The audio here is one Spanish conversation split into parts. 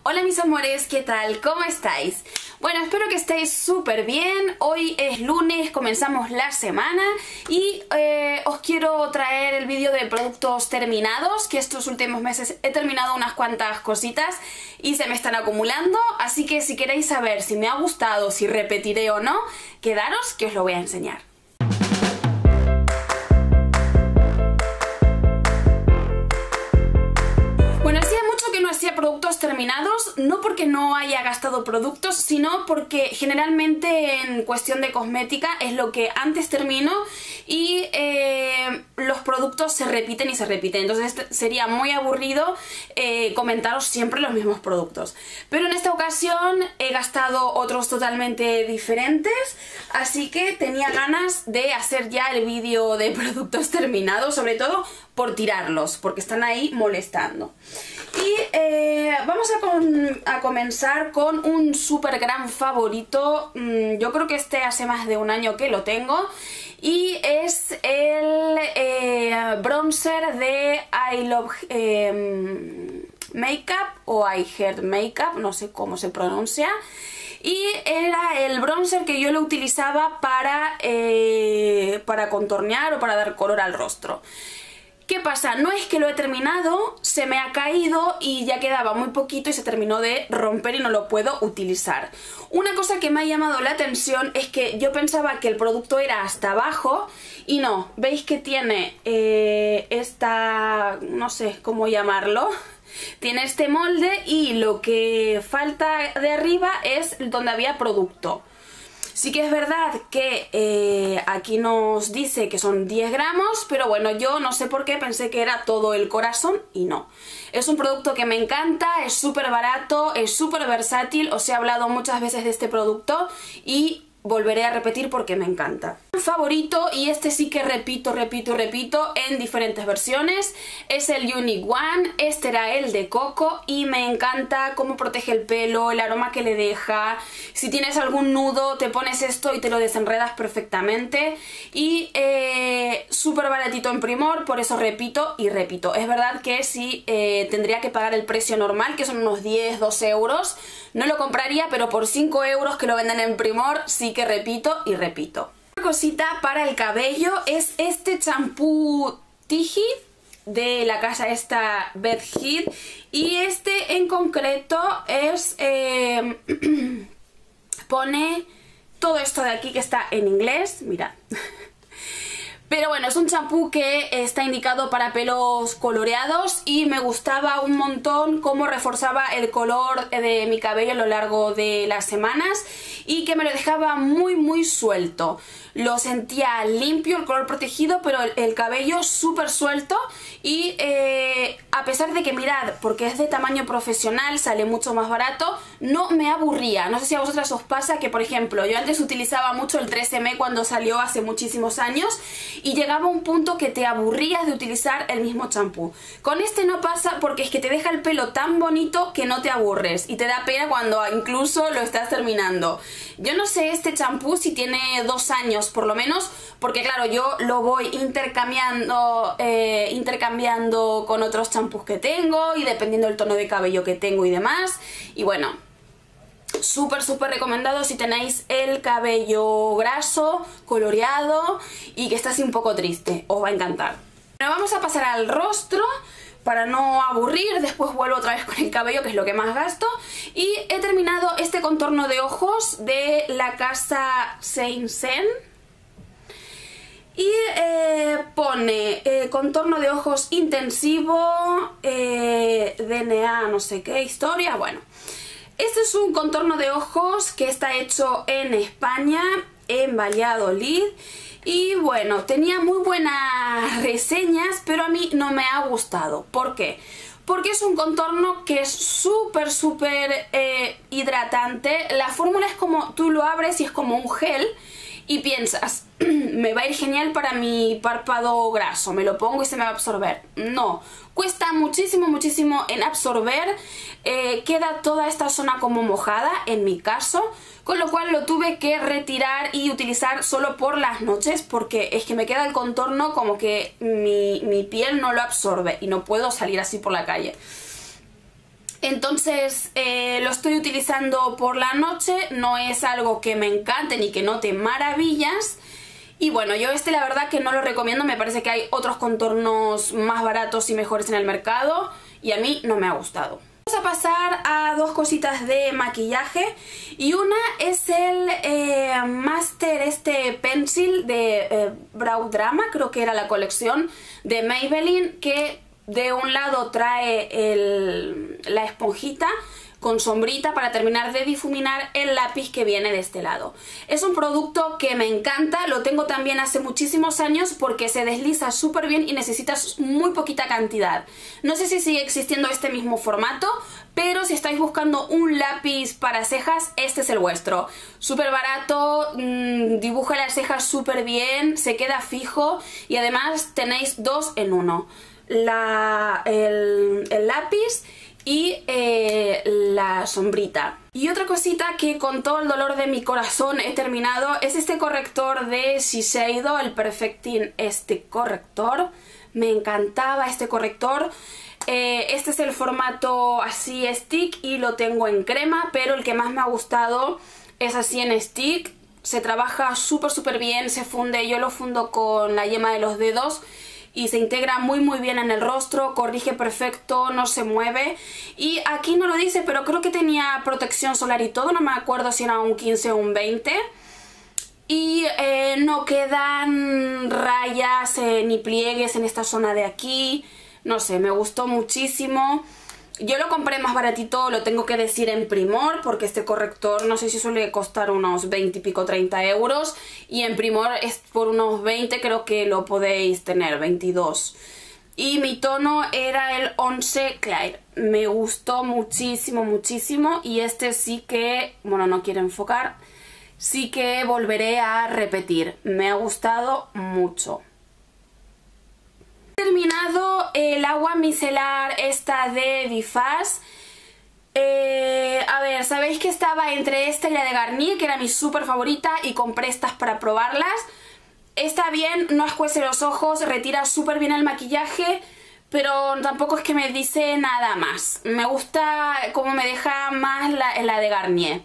Hola mis amores, ¿qué tal? ¿Cómo estáis? Bueno, espero que estéis súper bien. Hoy es lunes, comenzamos la semana y os quiero traer el vídeo de productos terminados, que estos últimos meses he terminado unas cuantas cositas y se me están acumulando, así que si queréis saber si me ha gustado, si repetiré o no, quedaros que os lo voy a enseñar. Productos terminados, no porque no haya gastado productos, sino porque generalmente en cuestión de cosmética es lo que antes termino y los productos se repiten y se repiten, entonces sería muy aburrido comentaros siempre los mismos productos. Pero en esta ocasión he gastado otros totalmente diferentes, así que tenía ganas de hacer ya el vídeo de productos terminados, sobre todo por tirarlos, porque están ahí molestando. Y vamos a comenzar con un súper gran favorito. Yo creo que este hace más de un año que lo tengo. Y es el bronzer de I Love Makeup o I Heart Makeup, no sé cómo se pronuncia. Y era el bronzer que yo lo utilizaba para contornear o para dar color al rostro. ¿Qué pasa? No es que lo he terminado, se me ha caído y ya quedaba muy poquito y se terminó de romper y no lo puedo utilizar. Una cosa que me ha llamado la atención es que yo pensaba que el producto era hasta abajo y no, veis que tiene esta, no sé cómo llamarlo, tiene este molde y lo que falta de arriba es donde había producto. Sí que es verdad que aquí nos dice que son 10 gramos, pero bueno, yo no sé por qué pensé que era todo el corazón y no. Es un producto que me encanta, es súper barato, es súper versátil, os he hablado muchas veces de este producto y volveré a repetir porque me encanta. Mi favorito, y este sí que repito en diferentes versiones, es el Unique One. Este era el de coco y me encanta cómo protege el pelo, el aroma que le deja. Si tienes algún nudo te pones esto y te lo desenredas perfectamente. Y súper baratito en Primor, por eso repito y repito. Es verdad que si tendría que pagar el precio normal, que son unos 10-12 euros, no lo compraría, pero por 5 euros que lo venden en Primor sí que repito y repito. Una cosita para el cabello es este champú Tiji de la casa esta Bed Heat, y este en concreto es pone todo esto de aquí que está en inglés, mirad. Pero bueno, es un champú que está indicado para pelos coloreados y me gustaba un montón cómo reforzaba el color de mi cabello a lo largo de las semanas y que me lo dejaba muy suelto. Lo sentía limpio, el color protegido, pero el cabello súper suelto y a pesar de que, mirad, porque es de tamaño profesional, sale mucho más barato, no me aburría. No sé si a vosotras os pasa que, por ejemplo, yo antes utilizaba mucho el 3M cuando salió hace muchísimos años y llegaba a un punto que te aburrías de utilizar el mismo champú. Con este no pasa porque es que te deja el pelo tan bonito que no te aburres y te da pena cuando incluso lo estás terminando. Yo no sé este champú si tiene 2 años por lo menos, porque claro, yo lo voy intercambiando con otros champús que tengo y dependiendo del tono de cabello que tengo y demás. Y bueno, súper recomendado si tenéis el cabello graso, coloreado y que está así un poco triste, os va a encantar. Bueno, vamos a pasar al rostro para no aburrir, después vuelvo otra vez con el cabello, que es lo que más gasto. Y he terminado este contorno de ojos de la casa Saint Sen. Y pone contorno de ojos intensivo, DNA no sé qué historia, bueno. Este es un contorno de ojos que está hecho en España, en Valladolid. Y bueno, tenía muy buenas reseñas, pero a mí no me ha gustado. ¿Por qué? Porque es un contorno que es súper hidratante. La fórmula es como, tú lo abres y es como un gel y piensas, me va a ir genial para mi párpado graso, me lo pongo y se me va a absorber. No, cuesta muchísimo en absorber, queda toda esta zona como mojada en mi caso, con lo cual lo tuve que retirar y utilizar solo por las noches porque es que me queda el contorno como que mi piel no lo absorbe y no puedo salir así por la calle. Entonces lo estoy utilizando por la noche, no es algo que me encante ni que note maravillas. Y bueno, yo la verdad que no lo recomiendo, me parece que hay otros contornos más baratos y mejores en el mercado y a mí no me ha gustado. Vamos a pasar a dos cositas de maquillaje y una es el Master Pencil de Brow Drama, creo que era la colección de Maybelline, que de un lado trae la esponjita con sombrita para terminar de difuminar el lápiz que viene de este lado. Es un producto que me encanta, lo tengo también hace muchísimos años porque se desliza súper bien y necesitas muy poquita cantidad. No sé si sigue existiendo este mismo formato, pero si estáis buscando un lápiz para cejas, este es el vuestro. Súper barato, dibuja las cejas súper bien, se queda fijo y además tenéis 2 en 1. El lápiz y la sombrita. Y otra cosita que con todo el dolor de mi corazón he terminado es este corrector de Shiseido, el Perfecting corrector. Me encantaba este corrector. Este es el formato así stick y lo tengo en crema, pero el que más me ha gustado es así en stick. Se trabaja súper bien, se funde, yo lo fundo con la yema de los dedos y se integra muy bien en el rostro, corrige perfecto, no se mueve. Y aquí no lo dice, pero creo que tenía protección solar y todo, no me acuerdo si era un 15 o un 20. Y no quedan rayas ni pliegues en esta zona de aquí, no sé, me gustó muchísimo. Yo lo compré más baratito, lo tengo que decir, en Primor, porque este corrector no sé si suele costar unos 20 y pico, 30 euros. Y en Primor es por unos 20, creo que lo podéis tener, 22. Y mi tono era el 11 Clear. Me gustó muchísimo y este sí que, bueno, no quiero enfocar, sí que volveré a repetir. Me ha gustado mucho. He terminado el agua micelar esta de Diffas. A ver, sabéis que estaba entre esta y la de Garnier, que era mi súper favorita, y compré estas para probarlas. Está bien, no escuece los ojos, retira súper bien el maquillaje, pero tampoco es que me dice nada más. Me gusta como me deja más la de Garnier.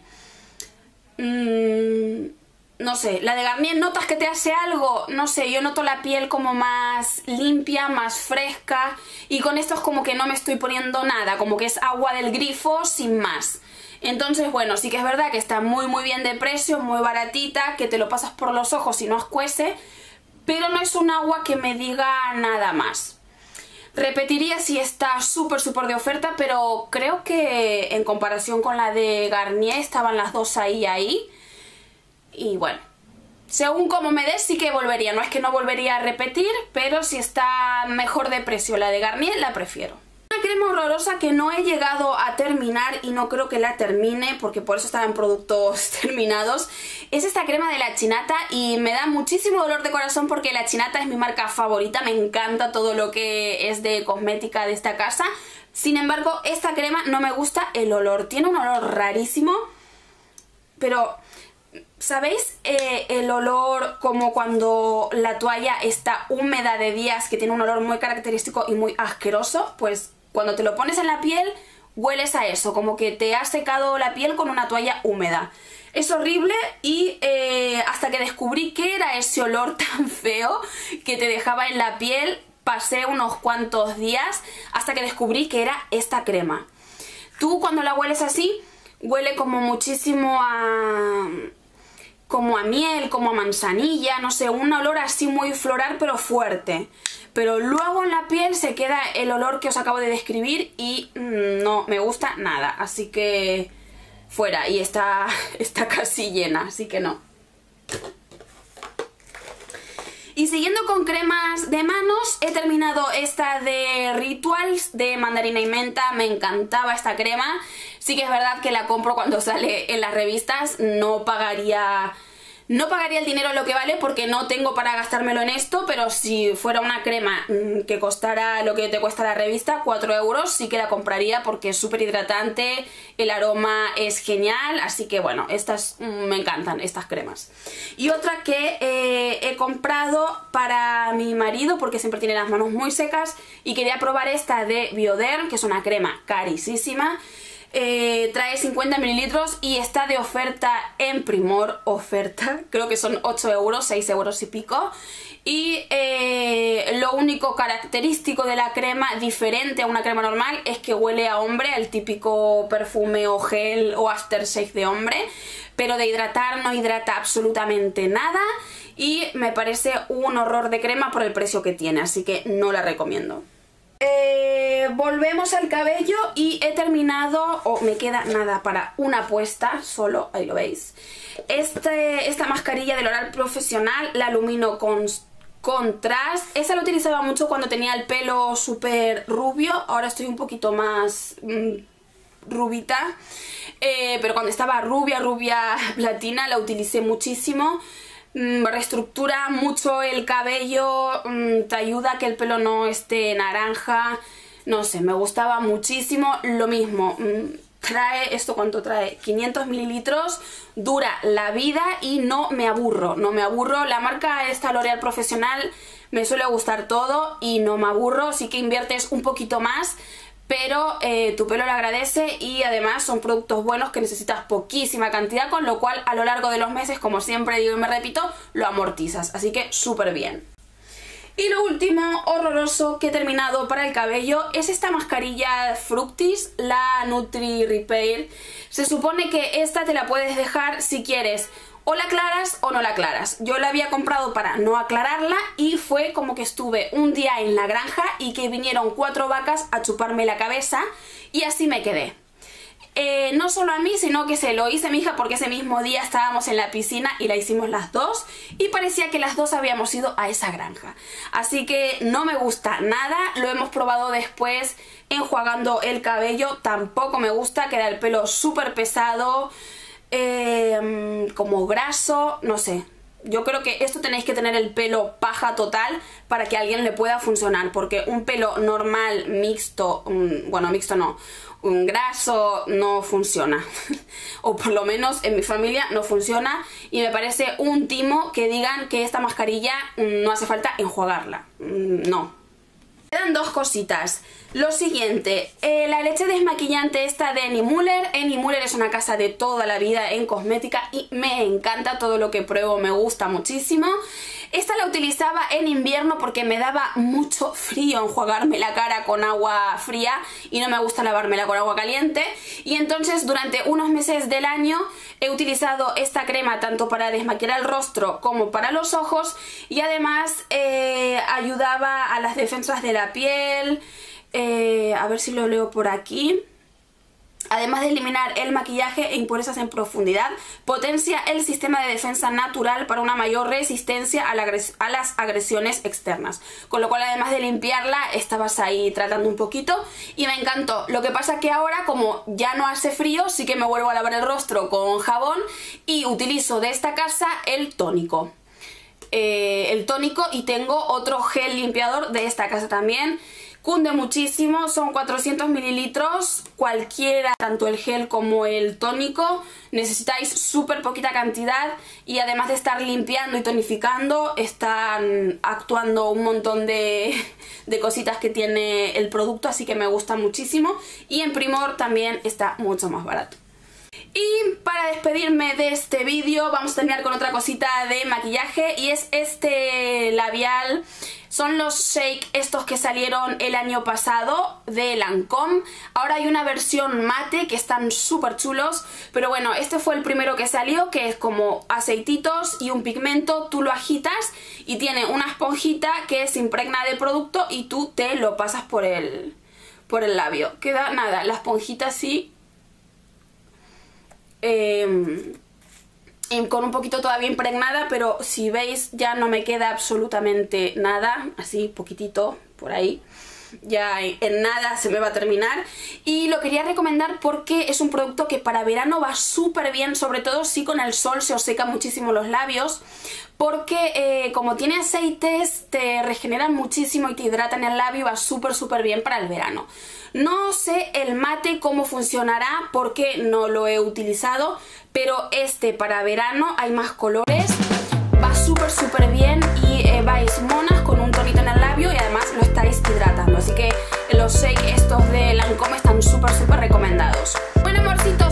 No sé, la de Garnier notas que te hace algo, no sé, yo noto la piel como más limpia, más fresca, y con esto es como que no me estoy poniendo nada, como que es agua del grifo sin más. Entonces, bueno, sí que es verdad que está muy bien de precio, muy baratita, que te lo pasas por los ojos y no escuece, pero no es un agua que me diga nada más. Repetiría si está súper de oferta, pero creo que en comparación con la de Garnier estaban las dos ahí. Y bueno, según como me des sí que volvería, no es que no volvería a repetir, pero si está mejor de precio la de Garnier, la prefiero. Una crema horrorosa que no he llegado a terminar y no creo que la termine, porque por eso estaba en productos terminados, es esta crema de La Chinata y me da muchísimo dolor de corazón porque La Chinata es mi marca favorita, me encanta todo lo que es de cosmética de esta casa. Sin embargo, esta crema no me gusta el olor, tiene un olor rarísimo, pero ¿sabéis el olor como cuando la toalla está húmeda de días, que tiene un olor muy característico y muy asqueroso? Pues cuando te lo pones en la piel hueles a eso, como que te has secado la piel con una toalla húmeda. Es horrible y hasta que descubrí qué era ese olor tan feo que te dejaba en la piel, pasé unos cuantos días hasta que descubrí que era esta crema. Tú cuando la hueles así, huele como muchísimo como a miel, como a manzanilla, no sé, un olor así muy floral pero fuerte. Pero luego en la piel se queda el olor que os acabo de describir y no me gusta nada, así que fuera. Y está casi llena, así que no. Y siguiendo con cremas de manos, he terminado esta de Rituals de mandarina y menta. Me encantaba esta crema. Sí que es verdad que la compro cuando sale en las revistas. No pagaría No pagaría el dinero lo que vale porque no tengo para gastármelo en esto, pero si fuera una crema que costara lo que te cuesta la revista, 4 euros, sí que la compraría porque es súper hidratante, el aroma es genial, así que bueno, estas me encantan, estas cremas. Y otra que he comprado para mi marido porque siempre tiene las manos muy secas y quería probar esta de Bioderm, que es una crema carísima. Trae 50 mililitros y está de oferta en Primor, creo que son 8 euros, 6 euros y pico. Y lo único característico de la crema, diferente a una crema normal, es que huele a hombre, el típico perfume o gel o aftershave de hombre, pero de hidratar no hidrata absolutamente nada y me parece un horror de crema por el precio que tiene, así que no la recomiendo. Volvemos al cabello y he terminado, o me queda nada para una puesta, solo, ahí lo veis. Esta mascarilla de L'Oréal Profesional, la Lumino Contrast. Esa la utilizaba mucho cuando tenía el pelo súper rubio, ahora estoy un poquito más rubita. Pero cuando estaba rubia platina la utilicé muchísimo. Reestructura mucho el cabello, te ayuda a que el pelo no esté naranja, no sé, me gustaba muchísimo. Lo mismo, trae, ¿esto cuánto trae? 500 mililitros, dura la vida y no me aburro. La marca esta L'Oréal Profesional me suele gustar todo y no me aburro, sí que inviertes un poquito más, pero tu pelo lo agradece y además son productos buenos que necesitas poquísima cantidad, con lo cual a lo largo de los meses, como siempre digo y me repito, lo amortizas, así que súper bien. Y lo último horroroso que he terminado para el cabello es esta mascarilla Fructis, la Nutri Repair. Se supone que esta te la puedes dejar si quieres, o la aclaras o no la aclaras. Yo la había comprado para no aclararla y fue como que estuve un día en la granja y que vinieron 4 vacas a chuparme la cabeza y así me quedé. No solo a mí, sino que se lo hice a mi hija porque ese mismo día estábamos en la piscina y la hicimos las dos y parecía que las dos habíamos ido a esa granja. Así que no me gusta nada, lo hemos probado después enjuagando el cabello, tampoco me gusta, queda el pelo súper pesado, como graso, no sé. Yo creo que esto tenéis que tener el pelo paja total para que a alguien le pueda funcionar, porque un pelo normal, mixto, bueno, mixto no, un graso no funciona. O por lo menos en mi familia no funciona y me parece un timo que digan que esta mascarilla no hace falta enjuagarla. No. Quedan dos cositas. Lo siguiente, la leche desmaquillante esta de Annie Muller. Annie Muller es una casa de toda la vida en cosmética y me encanta, todo lo que pruebo me gusta muchísimo. Esta la utilizaba en invierno porque me daba mucho frío enjuagarme la cara con agua fría y no me gusta lavármela con agua caliente, y entonces durante unos meses del año he utilizado esta crema tanto para desmaquillar el rostro como para los ojos y además ayudaba a las defensas de la piel. A ver si lo leo por aquí. Además de eliminar el maquillaje e impurezas en profundidad, potencia el sistema de defensa natural para una mayor resistencia a las agresiones externas. Con lo cual, además de limpiarla, estabas ahí tratando un poquito y me encantó. Lo que pasa que ahora, como ya no hace frío, sí que me vuelvo a lavar el rostro con jabón y utilizo de esta casa el tónico. Y tengo otro gel limpiador de esta casa también. Cunde muchísimo, son 400 mililitros, cualquiera, tanto el gel como el tónico. Necesitáis súper poquita cantidad y además de estar limpiando y tonificando, están actuando un montón de cositas que tiene el producto, así que me gusta muchísimo. Y en Primor también está mucho más barato. Y para despedirme de este vídeo vamos a terminar con otra cosita de maquillaje y es este labial. Son los Shake estos que salieron el año pasado de Lancôme. Ahora hay una versión mate que están súper chulos, pero bueno, este fue el primero que salió, que es como aceititos y un pigmento. Tú lo agitas y tiene una esponjita que se impregna de producto y tú te lo pasas por el labio. Queda nada, la esponjita así, con un poquito todavía impregnada, pero si veis ya no me queda absolutamente nada, así poquitito por ahí. ya en nada se me va a terminar. Y lo quería recomendar porque es un producto que para verano va súper bien, sobre todo si con el sol se os seca muchísimo los labios, porque como tiene aceites te regeneran muchísimo y te hidratan el labio y va súper bien para el verano. No sé el mate cómo funcionará porque no lo he utilizado, pero este para verano hay más colores, va súper bien y vais monas con un tonito en el labio y además lo estáis hidratando, así que los shakes estos de Lancôme están súper recomendados. Bueno, amorcitos,